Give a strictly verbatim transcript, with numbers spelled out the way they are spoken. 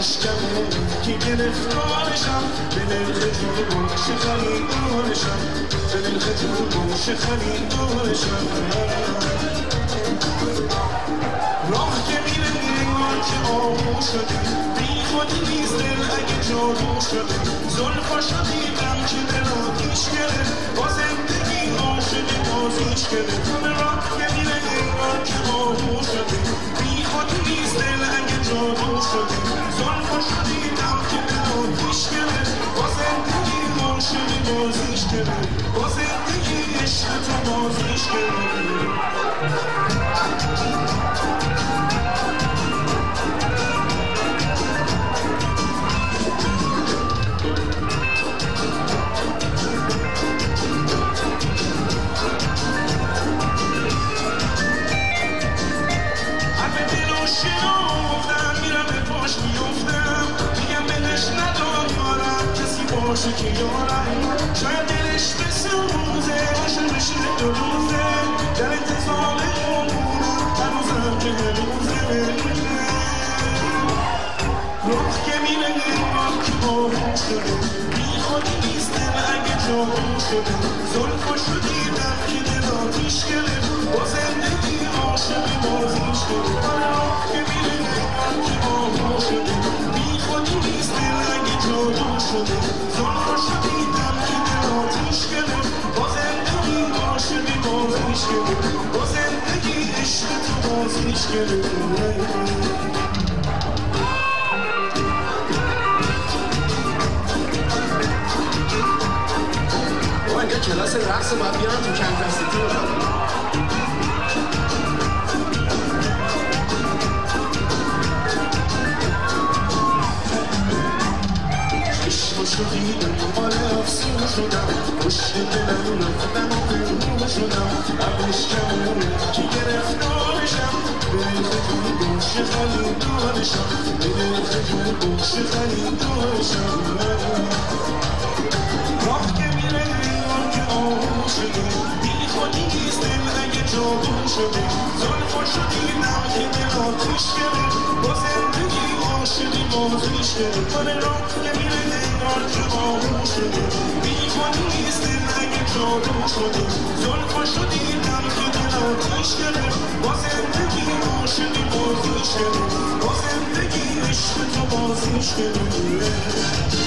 اشکمه که گرفتارشم به نرخ جور باش خریدارشم به نرخ جور باش خریدارشم راه که میره نگار که آهو شده بی خودی نیست دل اگه جادو شده زلفا شدیدم که دل آتیش گرفت با زندگی عاشق بازیش گرفت راه که میره نگار که آهو شده بی خودی نیست دل اگه جادو شده زلفا شدیدم که دل آتیش گرفت با زندگی عاشق بازیش گرفت با زندگی عشق تو بازیش گرفت باشه که یارم شاید دلش بسوزه عاشقش دو روزه در انتظار اونونم هنوزم که هنوزه رخ که میره نگاه که آروم شده بی خودی نیست دل اگه جادو شده زلفا شدیدم که دل آتیش گرفت با زندگی عاشق بازیش گرفت رخ که میره نگاه که آروم شده بی خودی نیست دل اگه جادو شده زلفا شدیدم که دل آتیش گرفت با زندگی عاشق بازیش گرفت با زندگی عشق تو بازیش گرفت اینجا کلاس رقص رو باید بیارم تو کمپسیتی رو عشق شدیدم آره افسون شدم پشت دلم رفتم و پنهون شدم عقلش کمونه که گرفتارشم به نرخ جور باش خریدارشم به نرخ جور باش خریدارشم راه که میره نگار که آهو شده بی خودی نیست دل اگه جادو شده زلفا شدیدم که دل آتیش گرفت با زندگی عاشقی بازیش گرفت راه که میره نگار که آهو شده بی خودی نیست دل اگه جادو شده زلفا شدیدم که دل آتیش گرفت با زندگی عاشقی بازیش گرفت با زندگی عشق تو بازیش گرفت